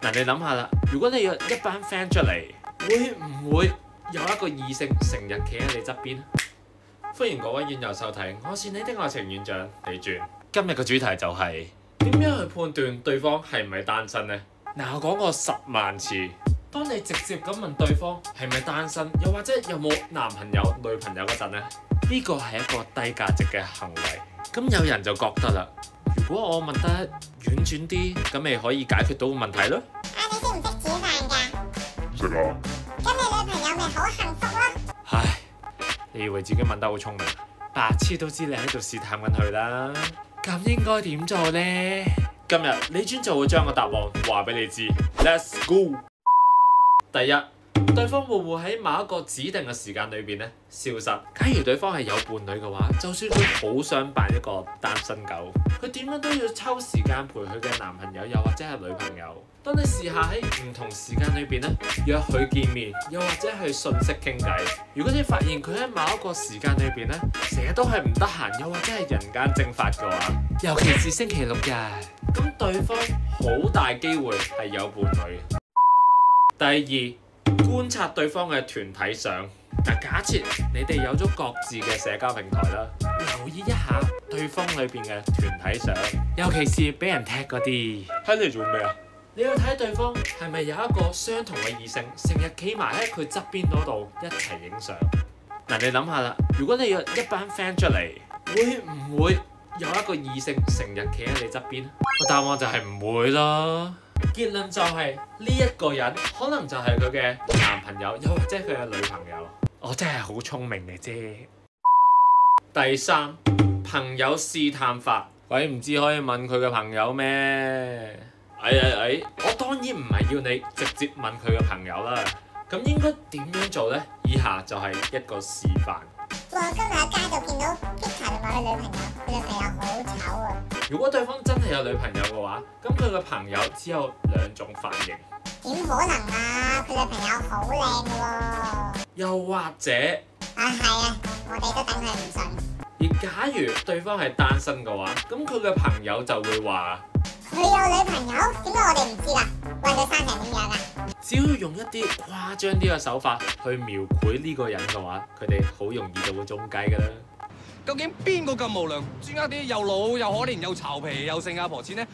嗱，你諗下啦，如果你約一班 friend 出嚟，會唔會有一個異性成日企喺你側邊？歡迎各位院友收睇，我是你的愛情院長李轉。今日嘅主題就係點樣去判斷對方係唔係單身呢？嗱，我講過10萬次，當你直接咁問對方係咪單身，又或者有冇男朋友、女朋友嗰陣呢，呢個係一個低價值嘅行為。咁有人就覺得啦，如果我問得婉轉啲，咁咪可以解決到問題咯。 你識唔識煮飯㗎？ 唔識啊。 咁你女朋友咪好幸福咯？ 唉，你以為自己問得好聰明，白痴都知你喺度試探緊佢啦。咁應該點做呢？今日李專就會將個答案話俾你知。Let's go。第一，對方會唔會喺某一個指定嘅時間裏邊咧消失？假如對方係有伴侶嘅話，就算佢好想扮一個單身狗，佢點樣都要抽時間陪佢嘅男朋友，又或者係女朋友。當你試下喺唔同時間裏邊咧約佢見面，又或者去訊息傾偈，如果你發現佢喺某一個時間裏邊咧成日都係唔得閒，又或者係人間蒸發嘅話，尤其是星期六日，咁對方好大機會係有伴侶。第二，觀察對方嘅團體相。嗱，假設你哋有咗各自嘅社交平台啦，留意一下對方裏邊嘅團體相，尤其是俾人踢嗰啲。喺嚟做咩啊？你要睇對方係咪有一個相同嘅異性，成日企埋喺佢側邊嗰度一齊影相。嗱，你諗下啦，如果你約一班 friend 出嚟，會唔會有一個異性成日企喺你側邊？個答案就係唔會咯。結論就係呢一個人可能就係佢嘅男朋友，又或者佢嘅女朋友。我真係好聰明嘅啫。第三，朋友試探法。鬼唔知可以問佢嘅朋友咩？我當然唔係要你直接問佢嘅朋友啦。咁應該點樣做呢？以下就係一個示範。 哇！今日喺街度見到 Peter 同埋佢女朋友，佢女朋友好醜啊！ 如果對方真係有女朋友嘅話，咁佢嘅朋友只有2種反應。 點可能啊？佢女朋友好靚嘅喎。 又或者係啊，我哋都等佢唔順。 而假如對方係單身嘅話，咁佢嘅朋友就會話： 佢有女朋友，點解我哋唔知㗎？喂，佢生成點樣啊？ 只要用一啲誇張啲嘅手法去描繪呢個人嘅話，佢哋好容易就會中計㗎啦。 究竟邊個咁無良，專呃啲又老又可憐又巢皮又剩阿婆錢呢？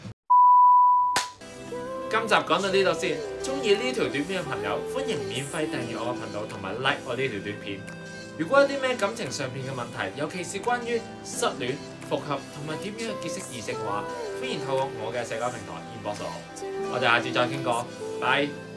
今集講到呢度先，中意呢條短片嘅朋友，歡迎免費訂閱我嘅頻道同埋 like 我呢條短片。如果有啲咩感情上面嘅問題，尤其是關於失戀、復合同埋點樣結識異性嘅話，歡迎透過我嘅社交平台 inbox 我。我哋下次再傾過，拜。